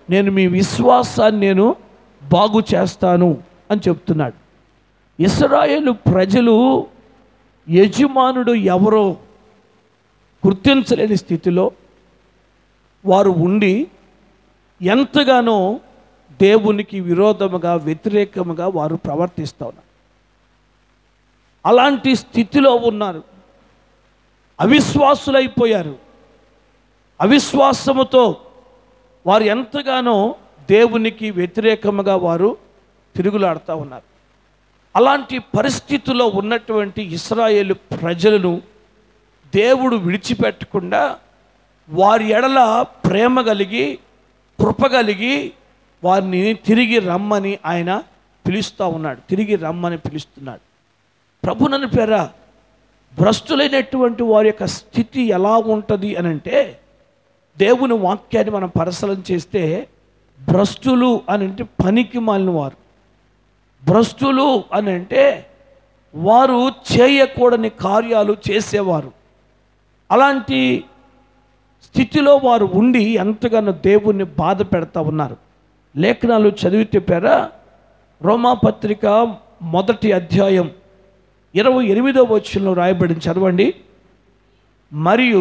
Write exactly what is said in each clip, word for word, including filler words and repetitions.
నేను మీ విశ్వాసాన్ని నేను బాగు చేస్తాను అని చెప్తున్నాడు. ఇశ్రాయేలు ప్రజలు యజమానుడు ఎవరో గుర్తించలేని స్థితిలో వారు ఉండి ఎంతగానో దేవునికి విరోధముగా వ్యతిరేకముగా వారు ప్రవర్తిస్తూ ఉన్నారు. అలాంటి స్థితిలో ఉన్నారు. అవిశ్వాసులైపోయారు. అవిశ్వాసముతో వారు ఎంతగానో దేవునికి వ్యతిరేకముగా వారు తిరుగులాడుతూ ఉన్నారు. అలాంటి పరిస్థితుల్లో ఉన్నటువంటి ఇశ్రాయేలు ప్రజలను దేవుడు విడిచిపెట్టకుండా వారి ఎడల ప్రేమ కలిగి కృప కలిగి వారిని తిరిగి రమ్మని ఆయన పిలుస్తూ ఉన్నాడు. తిరిగి రమ్మని పిలుస్తున్నాడు. ప్రభునని పేర భ్రష్టులైనటువంటి వారి యొక్క స్థితి ఎలా ఉంటుంది అని అంటే, దేవుని వాక్యాన్ని మనం పరిశీలన చేస్తే భ్రష్టులు అని అంటే పనికి మాలిన వారు. భ్రష్టులు అని అంటే వారు చేయకూడని కార్యాలు చేసేవారు. అలాంటి స్థితిలో వారు ఉండి ఎంతగానో దేవుణ్ణి బాధ పెడతా ఉన్నారు. లేఖనాలు చదివితే పేర రోమాపత్రిక మొదటి అధ్యాయం ఇరవై ఎనిమిదవ వచనంలో రాయబడింది, చదవండి. మరియు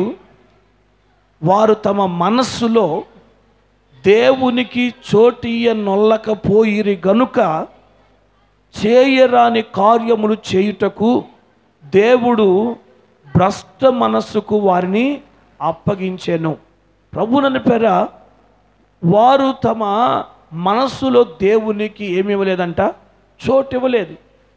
వారు తమ మనస్సులో దేవునికి చోటియ నొల్లకపోయిరి గనుక చేయరాని కార్యములు చేయుటకు దేవుడు భ్రష్ట మనస్సుకు వారిని అప్పగించెను. ప్రభునని పేర వారు తమ మనస్సులో దేవునికి ఏమి ఇవ్వలేదంట, చోటు ఇవ్వలేదు.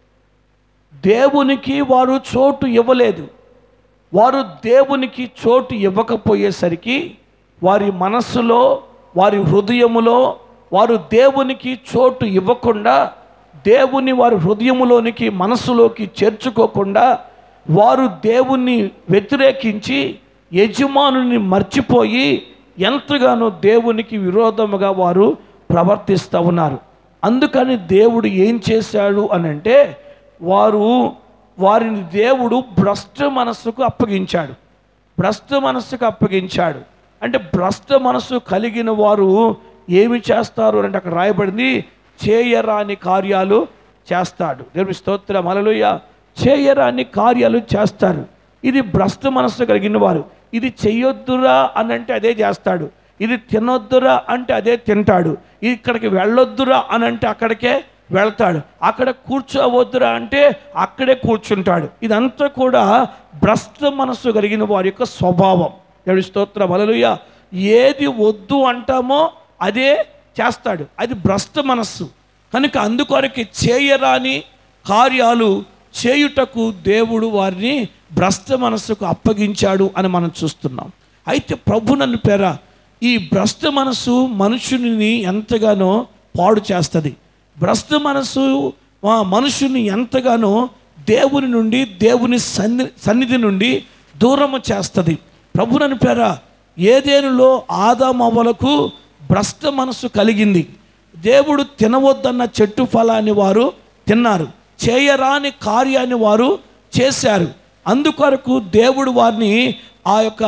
దేవునికి వారు చోటు ఇవ్వలేదు. వారు దేవునికి చోటు ఇవ్వకపోయేసరికి వారి మనస్సులో వారి హృదయములో వారు దేవునికి చోటు ఇవ్వకుండా, దేవుని వారి హృదయములోనికి మనస్సులోకి చేర్చుకోకుండా వారు దేవుణ్ణి వ్యతిరేకించి యజమానుని మర్చిపోయి ఎంతగానో దేవునికి విరోధముగా వారు ప్రవర్తిస్తూ ఉన్నారు. అందుకని దేవుడు ఏం చేశాడు అని అంటే, వారు వారిని దేవుడు భ్రష్ట మనస్సుకు అప్పగించాడు. భ్రష్ట మనస్సుకు అప్పగించాడు అంటే భ్రష్ట మనస్సు కలిగిన వారు ఏమి చేస్తారు అంటే అక్కడ రాయబడింది, చేయరాని కార్యాలు చేస్తాడు. దేవుని స్తోత్రం, హల్లెలూయా. చేయరాని కార్యాలు చేస్తారు. ఇది భ్రష్ట మనస్సు కలిగిన వారు. ఇది చెయ్యొద్దురా అని అంటే అదే చేస్తాడు. ఇది తినొద్దురా అంటే అదే తింటాడు. ఇక్కడికి వెళ్ళొద్దురా అని అంటే అక్కడికే వెళ్తాడు. అక్కడ కూర్చోవద్దురా అంటే అక్కడే కూర్చుంటాడు. ఇదంతా కూడా భ్రష్ట మనస్సు కలిగిన వారి యొక్క స్వభావం. దేవుని స్తోత్రం, హల్లెలూయా. ఏది వద్దు అంటామో అదే చేస్తాడు. అది భ్రష్ట మనస్సు. కనుక అందుకొరకు చేయరాని కార్యాలు చేయుటకు దేవుడు వారిని భ్రష్ట మనస్సుకు అప్పగించాడు అని మనం చూస్తున్నాం. అయితే ప్రభునని పేర ఈ భ్రష్ట మనస్సు మనుషుని ఎంతగానో పాడు చేస్తుంది. భ్రష్ట మనస్సు మనుషుని ఎంతగానో దేవుని నుండి దేవుని సన్ని సన్నిధి నుండి దూరము చేస్తుంది. ప్రభునని పేర ఏదేనులో ఆదాము అవ్వలకు భ్రష్ట మనస్సు కలిగింది. దేవుడు తినవద్దన్న చెట్టు ఫలాన్ని వారు తిన్నారు. చేయరాని కార్యాన్ని వారు చేశారు. అందుకొరకు దేవుడు వారిని ఆ యొక్క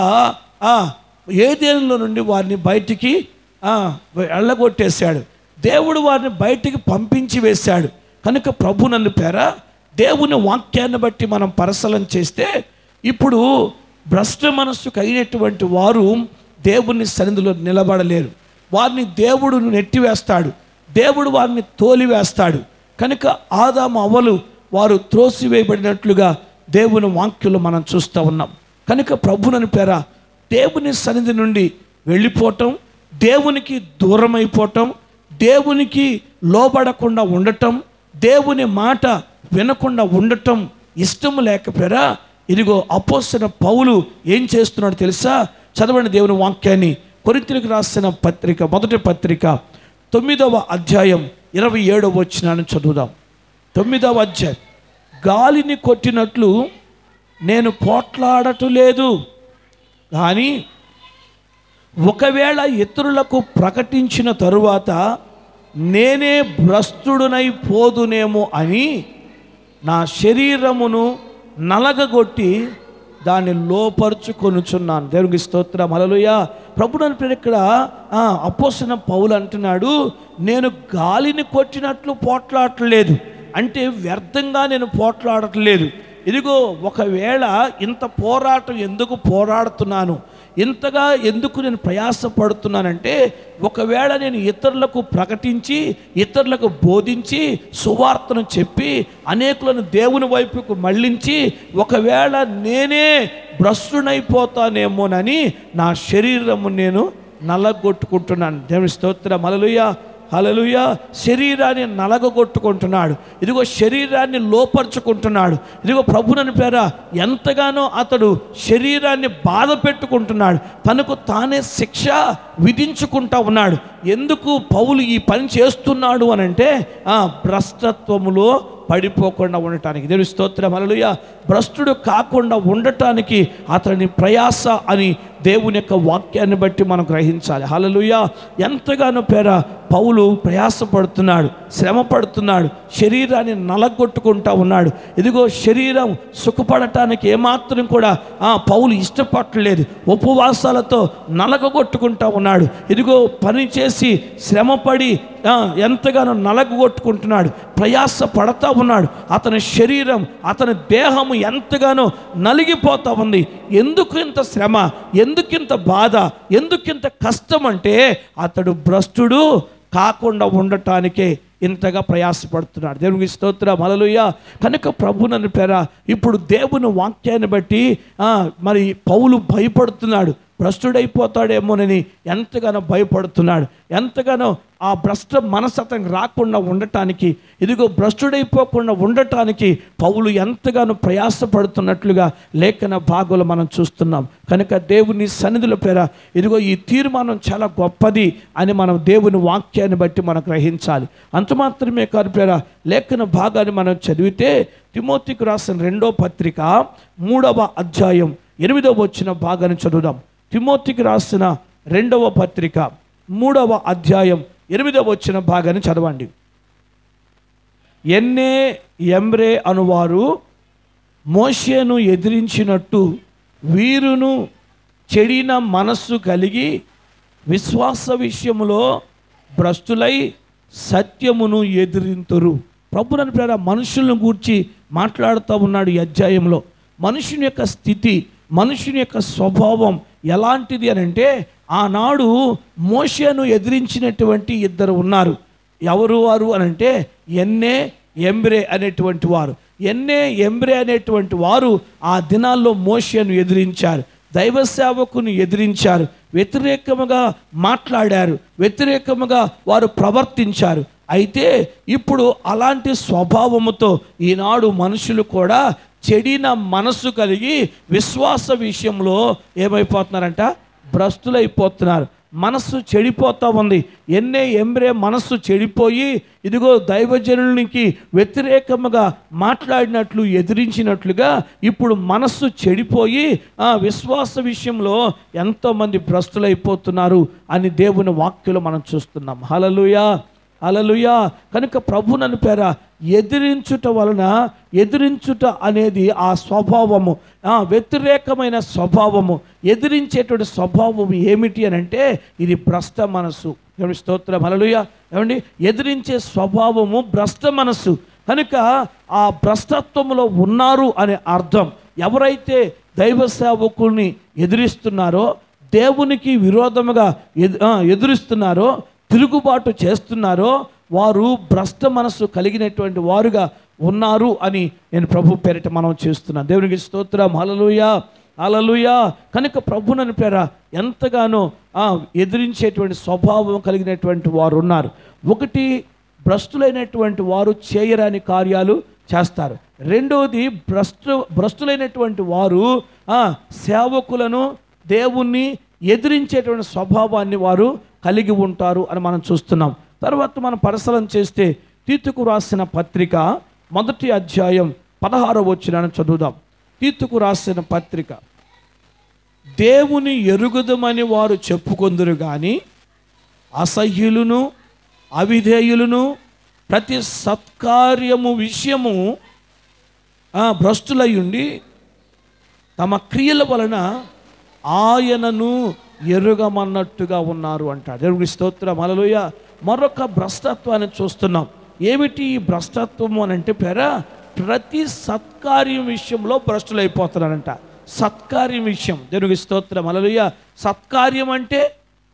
ఏదేనులో నుండి వారిని బయటికి వెళ్ళగొట్టేశాడు. దేవుడు వారిని బయటికి పంపించి వేశాడు. కనుక ప్రభునని పేర దేవుని వాక్యాన్ని బట్టి మనం పరిశీలన చేస్తే ఇప్పుడు భ్రష్ట మనస్సు కలిగినటువంటి వారు దేవుని సన్నిధిలో నిలబడలేరు. వారిని దేవుడు నెట్టివేస్తాడు. దేవుడు వారిని తోలివేస్తాడు. కనుక ఆదాము అవ్వలు వారు త్రోసివేయబడినట్లుగా దేవుని వాక్యంలో మనం చూస్తూ ఉన్నాం. కనుక ప్రభునని పేర దేవుని సన్నిధి నుండి వెళ్ళిపోవటం, దేవునికి దూరం అయిపోవటం, దేవునికి లోబడకుండా ఉండటం, దేవుని మాట వినకుండా ఉండటం ఇష్టం లేకపోయారా, ఇదిగో అపోస్తలుడైన పౌలు ఏం చేస్తున్నాడు తెలుసా? చదవండి దేవుని వాక్యాన్ని. కొరింథీయులకు రాసిన పత్రిక మొదటి పత్రిక తొమ్మిదవ అధ్యాయం ఇరవై ఏడవ వచనాన్ని చదువుదాం. తొమ్మిదవ అధ్యాయం. గాలిని కొట్టినట్లు నేను పోట్లాడటం లేదు, కానీ ఒకవేళ ఇతరులకు ప్రకటించిన తరువాత నేనే భ్రష్టుడనై పోదునేమో అని నా శరీరమును నలగగొట్టి దాన్ని లోపరుచుకొనుచున్నాను. దేవునికి స్తోత్రం, హల్లెలూయా. ప్రభువుని పేరు ఇక్కడ అపోస్తలుడైన పౌలు అంటున్నాడు, నేను గాలిని కొట్టినట్లు పోట్లాడట్లేదు, అంటే వ్యర్థంగా నేను పోట్లాడట్లేదు. ఇదిగో ఒకవేళ ఇంత పోరాటం ఎందుకు పోరాడుతున్నాను, ఇంతగా ఎందుకు నేను ప్రయాసపడుతున్నానంటే, ఒకవేళ నేను ఇతరులకు ప్రకటించి ఇతరులకు బోధించి సువార్తను చెప్పి అనేకులను దేవుని వైపుకు మళ్ళించి ఒకవేళ నేనే భ్రష్టునైపోతానేమోనని నా శరీరము నేను నలగొట్టుకుంటున్నాను. దేవుని స్తోత్రం. హల్లెలూయా, హల్లెలూయా. శరీరాన్ని నలగొట్టుకుంటున్నాడు, ఇదిగో శరీరాన్ని లోపరుచుకుంటున్నాడు. ఇదిగో ప్రభువుని పేర ఎంతగానో అతడు శరీరాన్ని బాధ పెట్టుకుంటున్నాడు, తనకు తానే శిక్ష విధించుకుంటా ఉన్నాడు. ఎందుకు పౌలు ఈ పని చేస్తున్నాడు అని అంటే భ్రష్టత్వములో పడిపోకుండా ఉండటానికి. దేవుని స్తోత్రం. హల్లెలూయా. భ్రష్టుడు కాకుండా ఉండటానికి అతని ప్రయాస అని దేవుని యొక్క వాక్యాన్ని బట్టి మనం గ్రహించాలి. హల్లెలూయా. ఎంతగానో పేర పౌలు ప్రయాసపడుతున్నాడు, శ్రమ పడుతున్నాడు, శరీరాన్ని నలగొట్టుకుంటా ఉన్నాడు. ఇదిగో శరీరం సుఖపడటానికి ఏమాత్రం కూడా ఆ పౌలు ఇష్టపడలేదు, ఉపవాసాలతో నలగొట్టుకుంటా ఉన్నాడు. ఇదిగో పని చేసి శ్రమపడి ఎంతగానో నలగొట్టుకుంటున్నాడు, ప్రయాస పడతా ఉన్నాడు. అతని శరీరం, అతని దేహము ఎంతగానో నలిగిపోతా ఉంది. ఎందుకు ఇంత శ్రమ, ఎందుకింత బాధ, ఎందుకింత కష్టం అంటే అతడు భ్రష్టుడు కాకుండా ఉండటానికే ఇంతగా ప్రయాసపడుతున్నాడు. దేవునికి స్తోత్రం. హల్లెలూయా. కనుక ప్రభువుని పేర ఇప్పుడు దేవుని వాక్యాన్ని బట్టి మరి పౌలు భయపడుతున్నాడు, భ్రష్టుడైపోతాడేమోనని ఎంతగానో భయపడుతున్నాడు. ఎంతగానో ఆ భ్రష్ట మనసు అతనికి రాకుండా ఉండటానికి, ఇదిగో భ్రష్టుడైపోకుండా ఉండటానికి పౌలు ఎంతగానో ప్రయాసపడుతున్నట్లుగా లేఖన భాగంలో మనం చూస్తున్నాం. కనుక దేవుని సన్నిధుల పేర ఇదిగో ఈ తీర్మానం చాలా గొప్పది అని మనం దేవుని వాక్యాన్ని బట్టి మనం గ్రహించాలి. అంత మాత్రమే కాదు పేర లేఖన భాగాన్ని మనం చదివితే తిమోతికి రాసిన రెండో పత్రిక మూడవ అధ్యాయం ఎనిమిదవ వచ్చిన భాగాన్ని చదువుదాం. తిమోతికి రాసిన రెండవ పత్రిక మూడవ అధ్యాయం ఎనిమిదవ వచ్చిన భాగాన్ని చదవండి. ఎన్నే ఎంబ్రే అనువారు మోషేను ఎదిరించినట్టు వీరును చెడిన మనస్సు కలిగి విశ్వాస విషయములో భ్రష్టులై సత్యమును ఎదిరింతురు. ప్రభువుని పేర మనుషులను గూర్చి మాట్లాడుతూ ఉన్నాడు ఈ అధ్యాయంలో. మనుషుని యొక్క స్థితి, మనుషుని యొక్క స్వభావం ఎలాంటిది అని అంటే, ఆనాడు మోషేను ఎదిరించినటువంటి ఇద్దరు ఉన్నారు. ఎవరు వారు అని అంటే ఎన్నే ఎంబ్రే అనేటువంటి వారు. ఎన్నే ఎంబ్రే అనేటువంటి వారు ఆ దినాల్లో మోషేను ఎదిరించారు, దైవ సేవకుని ఎదిరించారు, వ్యతిరేకముగా మాట్లాడారు, వ్యతిరేకముగా వారు ప్రవర్తించారు. అయితే ఇప్పుడు అలాంటి స్వభావముతో ఈనాడు మనుషులు కూడా చెడిన మనసు కలిగి విశ్వాస విషయంలో ఏమైపోతున్నారంట, భ్రష్టులైపోతున్నారు. మనస్సు చెడిపోతూ ఉంది. ఎన్నే ఎంబ్రే మనస్సు చెడిపోయి ఇదిగో దైవజనునికి వ్యతిరేకముగా మాట్లాడినట్లు ఎదిరించినట్లుగా ఇప్పుడు మనస్సు చెడిపోయి ఆ విశ్వాస విషయంలో ఎంతోమంది భ్రష్టులైపోతున్నారు అని దేవుని వాక్యలో మనం చూస్తున్నాం. హల్లెలూయా, హల్లెలూయా. కనుక ప్రభువుని పేర ఎదిరించుట వలన, ఎదిరించుట అనేది ఆ స్వభావము, ఆ వ్యతిరేకమైన స్వభావము, ఎదిరించేటువంటి స్వభావం ఏమిటి అని అంటే ఇది భ్రష్ట మనసు. ఏమండి స్తోత్రం, హల్లెలూయా. ఏమండి ఎదిరించే స్వభావము భ్రష్ట మనసు. కనుక ఆ భ్రష్టత్వములో ఉన్నారు అనే అర్థం. ఎవరైతే దైవ సేవకుల్ని ఎదిరిస్తున్నారో, దేవునికి విరోధముగా ఎదురిస్తున్నారో, తిరుగుబాటు చేస్తున్నారో వారు భ్రష్ట మనసు కలిగినటువంటి వారుగా ఉన్నారు అని నేను ప్రభు పేరిట మనం చేస్తున్నాను. దేవునికి స్తోత్రం, హల్లెలూయా, హల్లెలూయా. కనుక ప్రభువుని పేర ఎంతగానో ఎదిరించేటువంటి స్వభావం కలిగినటువంటి వారు ఉన్నారు. ఒకటి, భ్రష్టులైనటువంటి వారు చేయరాని కార్యాలు చేస్తారు. రెండవది, భ్రష్టు భ్రష్టులైనటువంటి వారు సేవకులను, దేవుణ్ణి ఎదిరించేటువంటి స్వభావాన్ని వారు కలిగి ఉంటారు అని మనం చూస్తున్నాం. తర్వాత మనం పరిశీలన చేస్తే తీతుకు రాసిన పత్రిక మొదటి అధ్యాయం పదహారవ వచనాన్ని చదువుదాం. తీతుకు రాసిన పత్రిక, దేవుని ఎరుగుదమని వారు చెప్పుకొందురు కానీ అసహ్యులను, అవిధేయులను, ప్రతి సత్కార్యము విషయము భ్రష్టులై ఉండి తమ క్రియల వలన ఆయనను ఎరుగమన్నట్టుగా ఉన్నారు అంటాడు. దేవునికి స్తోత్రం, హల్లెలూయా. మరొక భ్రష్టత్వాన్ని చూస్తున్నాం. ఏమిటి ఈ భ్రష్టత్వము అని అంటే పేరా, ప్రతి సత్కార్యం విషయంలో భ్రష్టులైపోతున్నారంట. సత్కార్యం విషయం, దేవునికి స్తోత్రం, హల్లెలూయా. సత్కార్యం అంటే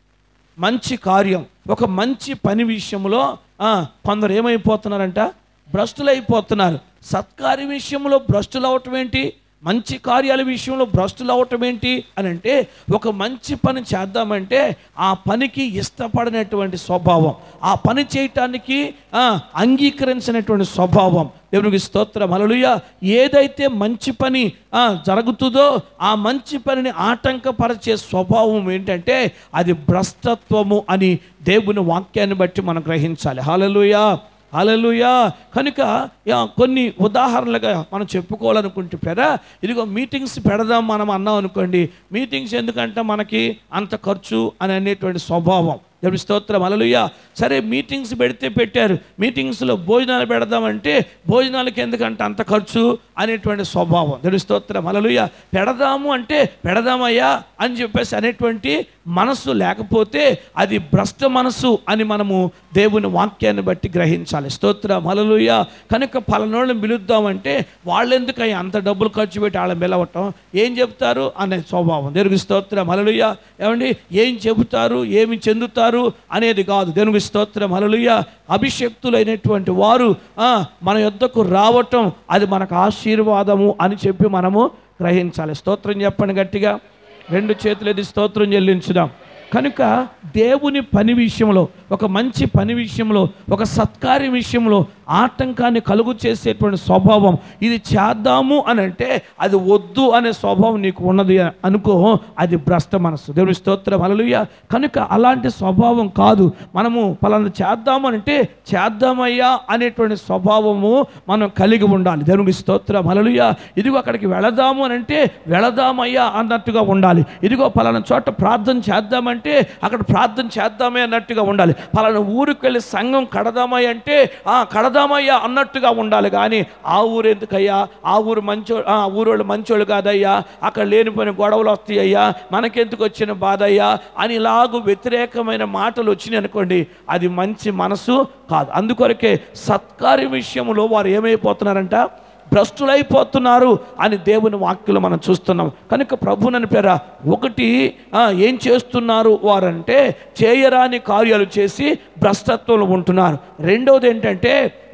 మంచి కార్యం. ఒక మంచి పని విషయంలో కొందరు ఏమైపోతున్నారంట, భ్రష్టులైపోతున్నారు. సత్కార్య విషయంలో భ్రష్టులు అవటం ఏంటి, మంచి కార్యాల విషయంలో భ్రష్టులు అవటం ఏంటి అని అంటే, ఒక మంచి పని చేద్దామంటే ఆ పనికి ఇష్టపడినటువంటి స్వభావం, ఆ పని చేయటానికి అంగీకరించినటువంటి స్వభావం. దేవునికి స్తోత్రం, హల్లెలూయా. ఏదైతే మంచి పని జరుగుతుందో ఆ మంచి పనిని ఆటంకపరిచే స్వభావం ఏంటంటే అది భ్రష్టత్వము అని దేవుని వాక్యాన్ని బట్టి మనం గ్రహించాలి. హల్లెలూయా, హల్లెలూయా. కనుక కొన్ని ఉదాహరణలుగా మనం చెప్పుకోవాలనుకుంటే పేరా, ఇదిగో మీటింగ్స్ పెడదాం మనం అన్నాం అనుకోండి. మీటింగ్స్ ఎందుకంటే మనకి అంత ఖర్చు అని అనేటువంటి స్వభావం. దేవుని స్తోత్రం, హల్లెలూయా. సరే మీటింగ్స్ పెడితే పెట్టారు, మీటింగ్స్లో భోజనాలు పెడదామంటే భోజనాలకి ఎందుకంటే అంత ఖర్చు అనేటువంటి స్వభావం. దేవుని స్తోత్రం, హల్లెలూయా. పెడదాము అంటే పెడదామయ్యా అని చెప్పేసి అనేటువంటి మనసు లేకపోతే అది భ్రష్ట మనసు అని మనము దేవుని వాక్యాన్ని బట్టి గ్రహించాలి. స్తోత్రం, హల్లెలూయా. కనుక పలానోళ్ళని పిలుద్దామంటే వాళ్ళెందుకయ్యా అంత డబ్బులు ఖర్చు పెట్టి వాళ్ళని పిలవటం, ఏం చెప్తారు అనే స్వభావం. దేవుని స్తోత్రం, హల్లెలూయా. ఏమండి, ఏం చెబుతారు ఏమి చెందుతారు అనేది కాదు. దేవునికి స్తోత్రం, హల్లెలూయా. అభిషక్తులైనటువంటి వారు మన యొద్దకు రావటం అది మనకు ఆశీర్వాదము అని చెప్పి మనము గ్రహించాలి. స్తోత్రం చెప్పండి గట్టిగా, రెండు చేతులు ఎత్తి స్తోత్రం చెల్లించుదాం. కనుక దేవుని పని విషయంలో, ఒక మంచి పని విషయంలో, ఒక సత్కార్య విషయంలో ఆటంకాన్ని కలుగు చేసేటువంటి స్వభావం, ఇది చేద్దాము అని అంటే అది వద్దు అనే స్వభావం నీకు ఉన్నది అనుకో, అది భ్రష్ట మనసు. దేవుని స్తోత్రం, హల్లెలూయా. కనుక అలాంటి స్వభావం కాదు. మనము పలానా చేద్దాము అంటే చేద్దామయ్యా అనేటువంటి స్వభావము మనం కలిగి ఉండాలి. దేవునికి స్తోత్రం, హల్లెలూయా. ఇదిగో అక్కడికి వెళదాము అని అంటే వెళదామయ్యా అన్నట్టుగా ఉండాలి. ఇదిగో పలానా చోట ప్రార్థన చేద్దామంటే అక్కడ ప్రార్థన చేద్దామే అన్నట్టుగా ఉండాలి. పలానా ఊరికి వెళ్ళి సంఘం కడదామయ్య అంటే ఆ కడదామయ్యా అన్నట్టుగా ఉండాలి. కానీ ఆ ఊరు ఎందుకయ్యా, ఆ ఊరు మంచో ఆ ఊరోళ్ళు మంచోళ్ళు కాదయ్యా, అక్కడ లేనిపోయిన గొడవలు వస్తాయ్యా, మనకెందుకు వచ్చిన బాధ అయ్యా అని ఇలాగూ వ్యతిరేకమైన మాటలు వచ్చినాయి అనుకోండి, అది మంచి మనసు కాదు. అందుకొరకే సత్కార్య విషయంలో వారు ఏమైపోతున్నారంట, భ్రష్టులైపోతున్నారు అని దేవుని వాక్యలో మనం చూస్తున్నాం. కనుక ప్రభునని పేర ఒకటి ఏం చేస్తున్నారు వారంటే చేయరాని కార్యాలు చేసి భ్రష్టత్వంలో ఉంటున్నారు. రెండవది ఏంటంటే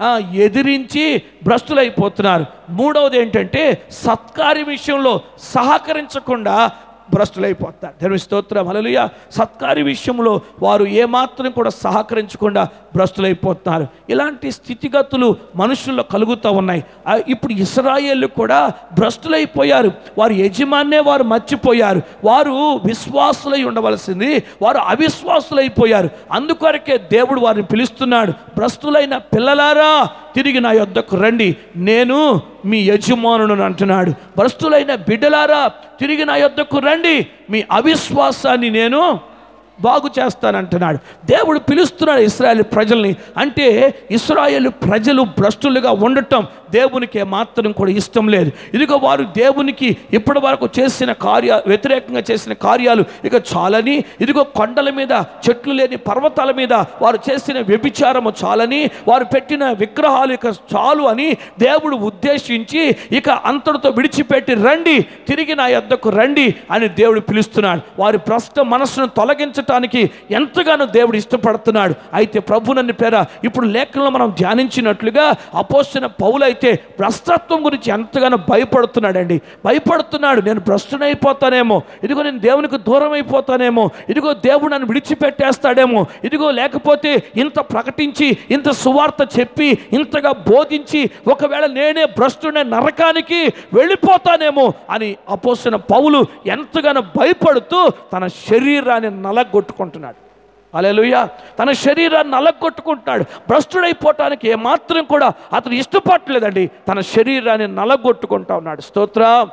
ఎదిరించి భ్రష్టులైపోతున్నారు. మూడవది ఏంటంటే సత్కార్య విషయంలో సహకరించకుండా భ్రష్టులైపోతారు. దేవుని స్తోత్రం, హల్లెలూయా. సత్కార్య విషయంలో వారు ఏమాత్రం కూడా సహకరించకుండా భ్రష్టులైపోతున్నారు. ఇలాంటి స్థితిగతులు మనుషుల్లో కలుగుతూ ఉన్నాయి. ఇప్పుడు ఇశ్రాయేలు కూడా భ్రష్టులైపోయారు. వారు యజమాన్నే వారు మర్చిపోయారు. వారు విశ్వాసులై ఉండవలసింది వారు అవిశ్వాసులైపోయారు. అందుకొరకే దేవుడు వారిని పిలుస్తున్నాడు, భ్రష్టులైన పిల్లలారా తిరిగి నా యొద్దకు రండి, నేను మీ యజమానును అంటున్నాడు. భ్రష్టులైన బిడ్డలారా తిరిగి నా యొద్దకు రండి, మీ అవిశ్వాసాన్ని నేను బాగు చేస్తానంటున్నాడు. దేవుడు పిలుస్తున్నాడు ఇశ్రాయేల్ ప్రజల్ని. అంటే ఇశ్రాయేలు ప్రజలు భ్రష్టులుగా ఉండటం దేవునికి ఏమాత్రం కూడా ఇష్టం లేదు. ఇదిగో వారు దేవునికి ఇప్పటి వరకు చేసిన కార్య వ్యతిరేకంగా చేసిన కార్యాలు ఇక చాలని, ఇదిగో కొండల మీద చెట్లు లేని పర్వతాల మీద వారు చేసిన వ్యభిచారము చాలని, వారు పెట్టిన విగ్రహాలు ఇక చాలు అని దేవుడు ఉద్దేశించి ఇక అంతటితో విడిచిపెట్టి రండి, తిరిగి నా యొద్దకు రండి అని దేవుడు పిలుస్తున్నాడు. వారి భ్రష్ట మనస్సును తొలగించటానికి ఎంతగానో దేవుడు ఇష్టపడుతున్నాడు. అయితే ప్రభునని పేర ఇప్పుడు లేఖనంలో మనం ధ్యానించినట్లుగా అపోస్తలుడైన పౌలు అయితే భ్రష్టత్వం గురించి ఎంతగానో భయపడుతున్నాడండి. భయపడుతున్నాడు, నేను భ్రష్టునైపోతానేమో, ఇదిగో నేను దేవునికి దూరం అయిపోతానేమో, ఇదిగో దేవుడు నన్ను విడిచిపెట్టేస్తాడేమో, ఇదిగో లేకపోతే ఇంత ప్రకటించి ఇంత సువార్త చెప్పి ఇంతగా బోధించి ఒకవేళ నేనే భ్రష్టునే నరకానికి వెళ్ళిపోతానేమో అని అపోస్తలుడైన పౌలు ఎంతగానో భయపడుతూ తన శరీరాన్ని నలగొట్టుకుంటున్నాడు. హల్లెలూయా. తన శరీరాన్ని నలగొట్టుకుంటున్నాడు. భ్రష్టుడైపోవటానికి ఏమాత్రం కూడా అతను ఇష్టపడలేదండి, తన శరీరాన్ని నలగొట్టుకుంటా ఉన్నాడు. స్తోత్రం,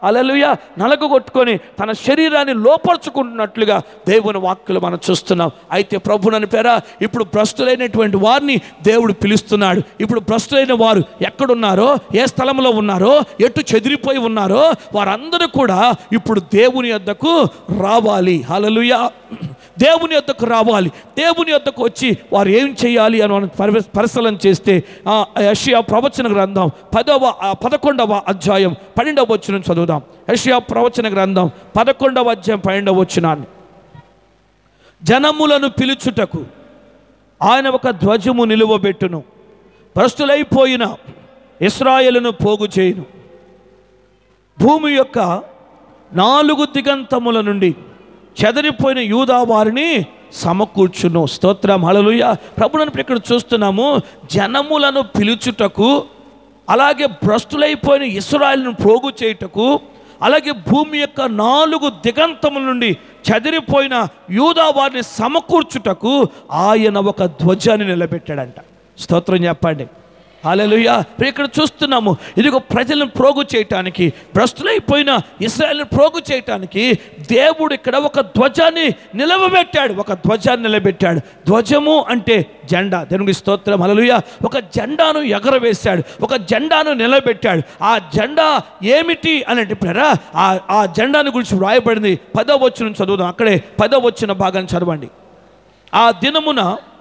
హల్లెలూయా నలగొట్టుకొని తన శరీరాన్ని లోపరుచుకుంటున్నట్లుగా దేవుని వాక్యలు మనం చూస్తున్నాం. అయితే ప్రభునని పేర ఇప్పుడు భ్రష్టులైనటువంటి వారిని దేవుడు పిలుస్తున్నాడు. ఇప్పుడు భ్రష్టులైన వారు ఎక్కడున్నారో, ఏ స్థలంలో ఉన్నారో, ఎటు చెదిరిపోయి ఉన్నారో వారందరూ కూడా ఇప్పుడు దేవుని యొద్దకు రావాలి. హల్లెలూయా దేవుని యొద్దకు రావాలి. దేవుని యొద్దకు వచ్చి వారు ఏం చేయాలి అని మనం పరిశీలన చేస్తే యెషయా ప్రవచన గ్రంథం పదవ పదకొండవ అధ్యాయం పన్నెండవ వచనం చదువుదాం. యెషయా ప్రవచన గ్రంథం పదకొండవ అధ్యాయం పన్నెండవ వచనాన్ని. జనములను పిలుచుటకు ఆయన ఒక ధ్వజము నిలువబెట్టును, భ్రష్టులైపోయిన ఇశ్రాయేలును పోగు చేయును. భూమి యొక్క నాలుగు దిగంతముల నుండి చెదరిపోయిన యూదా వారిని సమకూర్చును. స్తోత్రం హల్లెలూయా. ప్రభువును ఇక్కడ చూస్తున్నాము. జనములను పిలుచుటకు, అలాగే భ్రష్టులైపోయిన ఇశ్రాయేలును పోగు చేయుటకు, అలాగే భూమి యొక్క నాలుగు దిగంతముల నుండి చెదిరిపోయిన యూదా వారిని సమకూర్చుటకు ఆయన ఒక ధ్వజాన్ని నిలబెట్టాడంట. స్తోత్రం చెప్పండి. హల్లెలూయా. ఇక్కడ చూస్తున్నాము, ఇదిగో ప్రజలను ప్రోగు చేయటానికి, భ్రష్టులైపోయిన ఇశ్రాయేలును ప్రోగు చేయటానికి దేవుడు ఇక్కడ ఒక ధ్వజాన్ని నిలవబెట్టాడు. ఒక ధ్వజాన్ని నిలబెట్టాడు. ధ్వజము అంటే జెండా. దేవునికి స్తోత్రం హల్లెలూయా. ఒక జెండాను ఎగరవేశాడు, ఒక జెండాను నిలబెట్టాడు. ఆ జెండా ఏమిటి అని అంటే ఆ ఆ జెండాను గురించి వ్రాయబడింది. పదవ వచనం చదువుదాం. అక్కడే పదవ వచన భాగాన్ని చదవండి. ఆ దినమున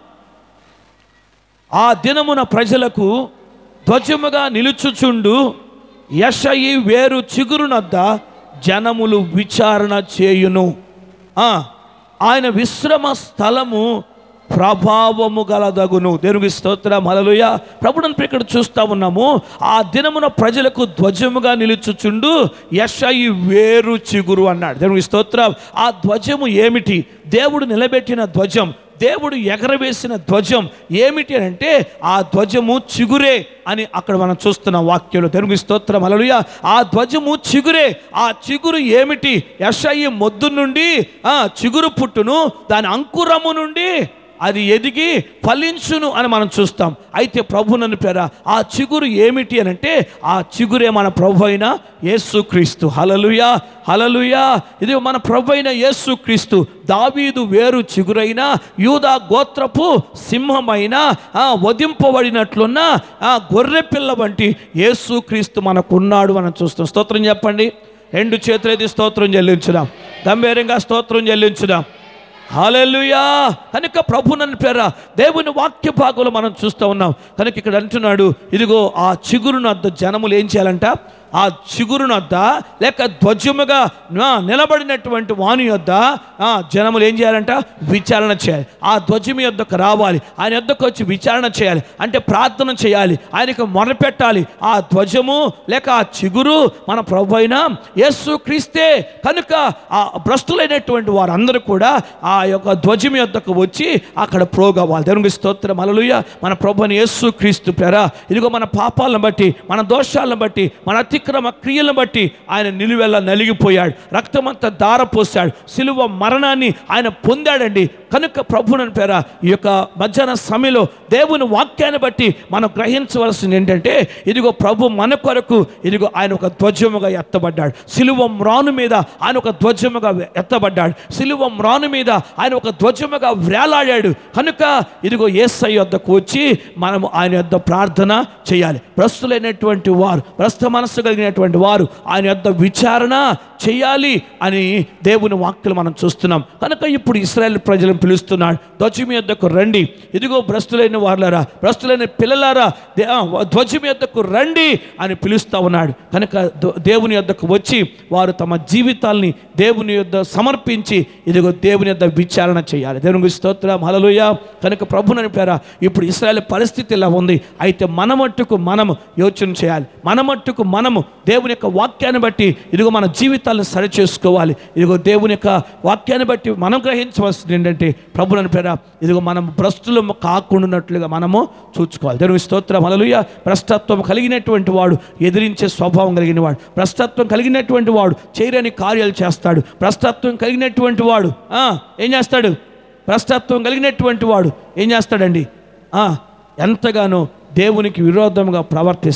ఆ దినమున ప్రజలకు ధ్వజముగా నిలుచుచుండు యెషయి వేరు చిగురునద్ద జనములు విచారణ చేయును. ఆయన విశ్రమ స్థలము ప్రభావము గలదగును. దేవునికి స్తోత్రం హల్లెలూయా. ప్రభువును ఇక్కడ చూస్తూ ఉన్నాము. ఆ దినమున ప్రజలకు ధ్వజముగా నిలుచుచుండు యెషయి వేరు చిగురు అన్నాడు. దేవునికి స్తోత్రం. ఆ ధ్వజము ఏమిటి? దేవుడు నిలబెట్టిన ధ్వజం, దేవుడు ఎగరవేసిన ధ్వజం ఏమిటి అని అంటే ఆ ధ్వజము చిగురే అని అక్కడ మనం చూస్తున్న వాక్యంలో. దేవునికి స్తోత్రం హల్లెలూయా. ఆ ధ్వజము చిగురే. ఆ చిగురు ఏమిటి? యెషయి మొద్దు నుండి ఆ చిగురు పుట్టును, దాని అంకురము నుండి అది ఎదిగి ఫలించును అని మనం చూస్తాం. అయితే ప్రభువునని పేర ఆ చిగురు ఏమిటి అని అంటే ఆ చిగురే మన ప్రభు అయిన యేసుక్రీస్తు. హల్లెలూయా హల్లెలూయా. ఇది మన ప్రభు అయిన యేసుక్రీస్తు. దావీదు వేరు చిగురైన, యూదా గోత్రపు సింహమైన, వధింపబడినట్లున్న ఆ గొర్రె పిల్ల వంటి యేసుక్రీస్తు మనకున్నాడు మనం చూస్తాం. స్తోత్రం చెప్పండి. రెండు చేతులైతే స్తోత్రం చెల్లించుదాం. గంభీరంగా స్తోత్రం చెల్లించుదాం. హల్లెలూయా. కనుక ప్రభువునని పేర దేవుని వాక్య భాగంలో మనం చూస్తూ ఉన్నాం. కనుక ఇక్కడ అంటున్నాడు, ఇదిగో ఆ చిగురునద్ద జనములు ఏం చేయాలంట? ఆ చిగురునద్ద లేక ధ్వజముగా నిలబడినటువంటి వాని యొద్ద జనములు ఏం చేయాలంట? విచారణ చేయాలి. ఆ ధ్వజము యొద్దకు రావాలి, ఆయన యొద్దకు వచ్చి విచారణ చేయాలి. అంటే ప్రార్థన చేయాలి, ఆయనకు మొరపెట్టాలి. ఆ ధ్వజము లేక ఆ చిగురు మన ప్రభు అయిన యేసుక్రీస్తే. కనుక ఆ భ్రష్టులైనటువంటి వారందరూ కూడా ఆ యొక్క ధ్వజము యొద్దకు వచ్చి అక్కడ ప్రోగవాలి. దేవునికి స్తోత్రం హల్లెలూయా. మన ప్రభు అయిన యేసుక్రీస్తు పేర ఇదిగో మన పాపాలను బట్టి, మన దోషాలను బట్టి, మన అతి క్రమ క్రియలను బట్టి ఆయన నిలువెల్ల నలిగిపోయాడు, రక్తమంతా ధారపోసాడు, సిలువ మరణాన్ని ఆయన పొందాడండి. కనుక ప్రభువుని పేర ఈ యొక్క మధ్యాహ్న సమయంలో దేవుని వాక్యాన్ని బట్టి మనం గ్రహించవలసింది ఏంటంటే ఇదిగో ప్రభు మన కొరకు ఇదిగో ఆయన ఒక ధ్వజముగా ఎత్తబడ్డాడు. సిలువ మ్రాను మీద ఆయన ఒక ధ్వజముగా ఎత్తబడ్డాడు. సిలువ మ్రాను మీద ఆయన ఒక ధ్వజముగా వేలాడాడు. కనుక ఇదిగో యేసయ్య వద్దకు వచ్చి మనము ఆయన వద్ద ప్రార్థన చేయాలి. భ్రష్టులైనటువంటి వారు, భ్రష్ట మనస్సు కలిగినటువంటి వారు ఆయన వద్ద విచారణ చేయాలి అని దేవుని వాక్యలు మనం చూస్తున్నాం. కనుక ఇప్పుడు ఇశ్రాయేలు ప్రజలను పిలుస్తున్నాడు, ధ్వజము యొద్దకు రండి. ఇదిగో భ్రష్టులైన వారులారా, భ్రష్టులైన పిల్లలారా, ధ్వజము యొద్దకు రండి అని పిలుస్తూ ఉన్నాడు. కనుక దేవుని యొద్దకు వచ్చి వారు తమ జీవితాల్ని దేవుని యొద్ద సమర్పించి ఇదిగో దేవుని యొద్ద విచారణ చేయాలి. దేవునికి స్తోత్రం హల్లెలూయా. కనుక ప్రభువుని పేర ఇప్పుడు ఇశ్రాయేలు పరిస్థితి ఇలా ఉంది. అయితే మన మట్టుకు మనము యోచన చేయాలి. మన మట్టుకు మనము దేవుని యొక్క వాక్యాన్ని బట్టి ఇదిగో మన జీవితాలను సరి చేసుకోవాలి. ఇదిగో దేవుని యొక్క వాక్యాన్ని బట్టి మనం గ్రహించవలసింది ఏంటంటే ప్రభువుని పేర ఇదిగో మనం భ్రష్టులము కాకుండానట్లుగా మనము చూసుకోవాలి. దేవుని స్తోత్రం హల్లెలూయా. భ్రష్టత్వం కలిగినటువంటి వాడు ఎదిరించే స్వభావం కలిగిన వాడు, భ్రష్టత్వం కలిగినటువంటి వాడు చేయని కార్యాలు చేస్తాడు. భ్రష్టత్వం కలిగినటువంటి వాడు ఏం చేస్తాడు? భ్రష్టత్వం కలిగినటువంటి వాడు ఏం చేస్తాడండి? ఎంతగానో దేవునికి విరోధంగా ప్రవర్తిస్తాడు.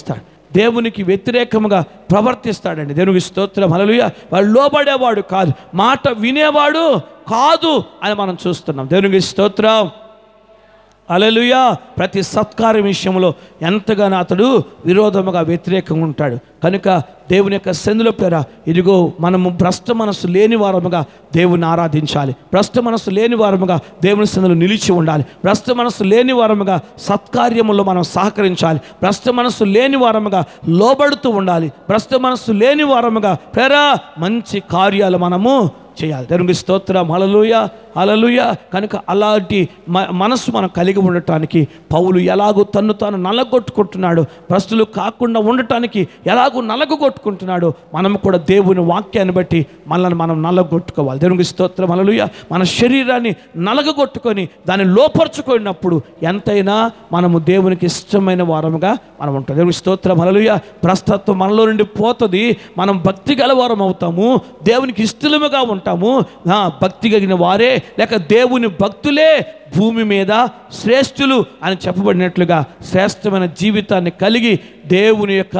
దేవునికి వ్యతిరేకముగా ప్రవర్తిస్తాడండి. దేవునికి స్తోత్రం, హల్లెలూయా. వాడు లోబడేవాడు కాదు, మాట వినేవాడు కాదు అని మనం చూస్తున్నాం. దేవునికి స్తోత్రం, హల్లెలూయా. ప్రతి సత్కార్య విషయంలో ఎంతగానో అతడు విరోధముగా వ్యతిరేకంగా ఉంటాడు. కనుక దేవుని యొక్క సంధిలో పేర ఇదిగో మనము భ్రష్ట మనస్సు లేని వారముగా దేవుని ఆరాధించాలి. భ్రష్ట మనస్సు లేని వారముగా దేవుని సంధిలో నిలిచి ఉండాలి. భ్రష్ట మనస్సు లేని వారముగా సత్కార్యములో మనం సహకరించాలి. భ్రష్ట మనస్సు లేని వారముగా లోబడుతూ ఉండాలి. భ్రష్ట మనస్సు లేని వారముగా పేర మంచి కార్యాలు మనము చేయాలి. దేవునికి స్తోత్రం, హల్లెలూయా, హల్లెలూయా. కనుక అలాంటి మ మనస్సు మనం కలిగి ఉండటానికి పౌలు ఎలాగో తన్ను తాను నలగొట్టుకుంటున్నాడు, భ్రష్టులు కాకుండా ఉండటానికి ఎలాగో నలగొట్టుకుంటున్నాడు, మనం కూడా దేవుని వాక్యాన్ని బట్టి మనల్ని మనం నలగొట్టుకోవాలి. దేవునికి స్తోత్రం, హల్లెలూయా. మన శరీరాన్ని నలగొట్టుకొని దాన్ని లోపరుచుకున్నప్పుడు ఎంతైనా మనము దేవునికి ఇష్టమైన వారముగా మనం ఉంటాం. దేవునికి స్తోత్రం, హల్లెలూయా. భ్రష్టత్వం మనలో నుండి పోతుంది, మనం భక్తి గల వారం అవుతాము, దేవునికి ఇష్టలుగా ఉంటాము. భక్తి కలిగిన వారే లేక దేవుని భక్తులే భూమి మీద శ్రేష్ఠులు అని చెప్పబడినట్లుగా శ్రేష్టమైన జీవితాన్ని కలిగి దేవుని యొక్క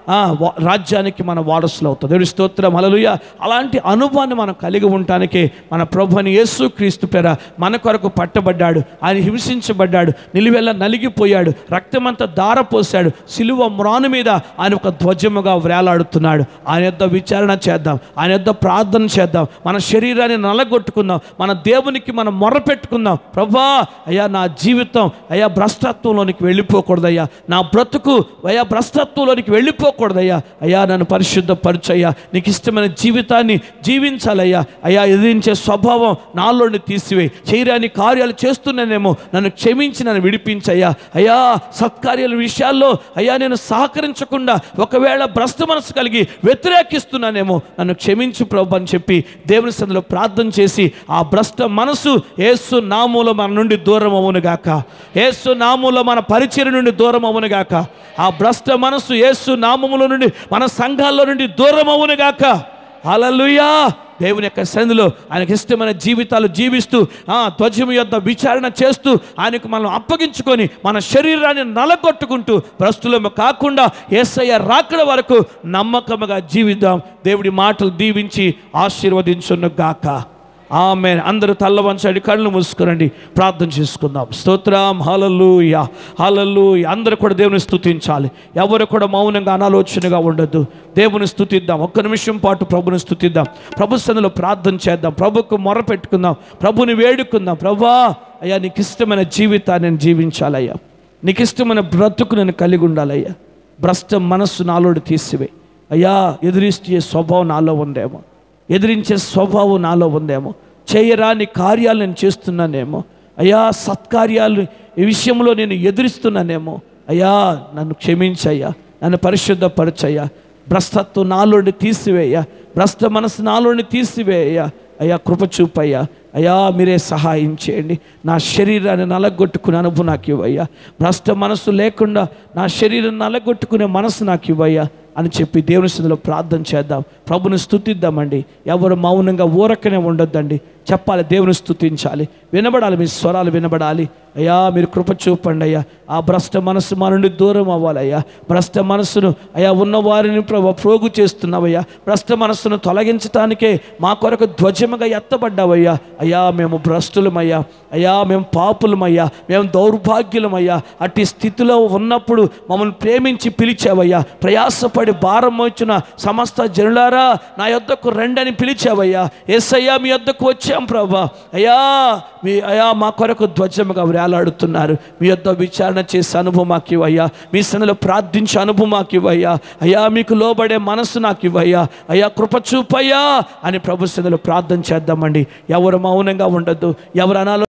రాజ్యానికి మన వారసులు అవుతాం. దేవుని స్తోత్రం, హల్లెలూయా. అలాంటి అనుభవాన్ని మనం కలిగి ఉండటానికి మన ప్రభువైన యేసుక్రీస్తు పేర మన కొరకు పట్టబడ్డాడు, ఆయన హింసించబడ్డాడు, నిలువెల్ల నలిగిపోయాడు, రక్తమంతా ధారపోసాడు, సిలువ మ్రాను మీద ఆయన ఒక ధ్వజముగా వేలాడుతున్నాడు. ఆయన యొద్ద విచారణ చేద్దాం, ఆయన యొద్ద ప్రార్థన చేద్దాం, మన శరీరాన్ని నలగొట్టుకుందాం, మన దేవునికి మనం మొర్ర పెట్టుకుందాం. ప్రభా అయ్యా నా జీవితం అయ్యా భ్రష్టత్వంలోనికి వెళ్ళిపోకూడదయ్యా, నా బ్రతుకు అయ్యా భ్రష్టత్వంలోనికి వెళ్ళిపోకూడదయ్యా, అయ్యా నన్ను పరిశుద్ధపరచయ్యా, నీకు ఇష్టమైన జీవితాన్ని జీవించాలయ్యా, అయ్యా ఎదిరించే స్వభావం నాలోని తీసివేయి, చేయరాని కార్యాలు చేస్తున్నానేమో నన్ను క్షమించి నన్ను విడిపించయ్యా, అయ్యా సత్కార్యాల విషయాల్లో అయ్యా నేను సహకరించకుండా ఒకవేళ భ్రష్ట మనసు కలిగి వ్యతిరేకిస్తున్నానేమో నన్ను క్షమించు ప్రభు అని చెప్పి దేవుని సన్నిధిలో ప్రార్థన చేసి ఆ భ్రష్ట మనసు యేసు నామములో మన నుండి దూరం అవునుగాక, యేసు నామములో మన పరిచర్య నుండి దూరం అవునుగాక, ఆ భ్రష్ట మనసు యేసు నామములో నుండి మన సంఘాల్లో నుండి దూరం అవునుగాక. హల్లెలూయా. దేవుని యొక్క సన్నిధిలో ఆయనకి ఇష్టమైన జీవితాలు జీవిస్తూ ఆ ధ్వజము యొద్ద విచారణ చేస్తూ ఆయనకు మనం అప్పగించుకొని మన శరీరాన్ని నలగొట్టుకుంటూ భ్రష్టులము కాకుండా యేసయ్య రాకడ వరకు నమ్మకముగా జీవిద్దాం. దేవుడి మాటలు దీవించి ఆశీర్వదించును గాక. ఆమేన్. అందరూ తల్ల వంచండి, కళ్ళు మూసుకురండి, ప్రార్థన చేసుకుందాం. స్తోత్రం, హల్లెలూయా, హల్లెలూయా. అందరూ కూడా దేవుని స్తుతించాలి, ఎవరు కూడా మౌనంగా అనాలోచనగా ఉండొద్దు. దేవుని స్తుతిద్దాం, ఒక్క నిమిషం పాటు ప్రభుని స్తుతిద్దాం, ప్రభు సన్నిధిలో ప్రార్థన చేద్దాం, ప్రభుకు మొర పెట్టుకుందాం, ప్రభుని వేడుకుందాం. ప్రభా అయ్యా నీకు ఇష్టమైన జీవితాన్ని నేను జీవించాలయ్యా, నీకు ఇష్టమైన బ్రతుకు నేను కలిగి ఉండాలయ్యా, భ్రష్ట మనస్సు నాలోడు తీసివే అయ్యా, ఎదురిస్తే స్వభావం నాలో ఉందేమో, ఎదిరించే స్వభావం నాలో ఉందేమో, చేయరాని కార్యాలు నేను చేస్తున్నానేమో అయ్యా, సత్కార్యాలు ఈ విషయంలో నేను ఎదురిస్తున్నానేమో అయ్యా, నన్ను క్షమించయ్యా, నన్ను పరిశుద్ధపరచయ్యా, భ్రష్టత్వం నాలోని తీసివేయ్యా, భ్రష్ట మనసు నాలోని తీసివేయ్యా, అయ్యా కృప చూపయ్యా, అయ్యా మీరే సహాయం చేయండి. నా శరీరాన్ని నలగొట్టుకునే అనుభవం నాకు ఇవ్వయ్యా, భ్రష్ట మనసు లేకుండా నా శరీరం నలగొట్టుకునే మనసు నాకు ఇవ్వయ్యా అని చెప్పి దేవుని సన్నిధిలో ప్రార్థన చేద్దాం, ప్రభుని స్తుతిద్దామండి. ఎవరు మౌనంగా ఊరకనే ఉండొద్దండి, చెప్పాలి, దేవుని స్తుతించాలి, వినబడాలి, మీ స్వరాలు వినబడాలి. అయ్యా మీరు కృప చూపండి అయ్యా, ఆ భ్రష్ట మనసు మా నుండి దూరం అవ్వాలయ్యా, భ్రష్ట మనస్సును అయ్యా ఉన్నవారిని ప్రభు ప్రోగు చేస్తున్నావయ్యా, భ్రష్ట మనస్సును తొలగించడానికే మా కొరకు ధ్వజముగా ఎత్తబడ్డావయ్యా. అయ్యా మేము భ్రష్టులమయ్యా, అయ్యా మేము పాపులమయ్యా, మేము దౌర్భాగ్యులమయ్యా, అట్టి స్థితిలో ఉన్నప్పుడు మమ్మల్ని ప్రేమించి పిలిచావయ్యా, ప్రయాసపడి భారం వచ్చిన సమస్త జనులారా నా యొద్దకు రండని పిలిచావయ్యా. యేసయ్యా మీ యొద్దకు వచ్చాం ప్రభా, అయ్యా మీ అయ్యా మా కొరకు ధ్వజముగా వేలాడుతున్నారు, మీ యొద్ద విచారణ చేసే అనుభవం మాకు ఇవ్వయ్యా, మీ సన్నిధిలో ప్రార్థించే అనుభవం మాకు ఇవ్వయ్యా, అయ్యా మీకు లోబడే మనసు నాకు ఇవ్వయ్యా, అయ్యా కృప చూపయ్యా అని ప్రభు సన్నిధిలో ప్రార్థన చేద్దామండి. ఎవరు మౌనంగా ఉండద్దు, ఎవరు అనాలో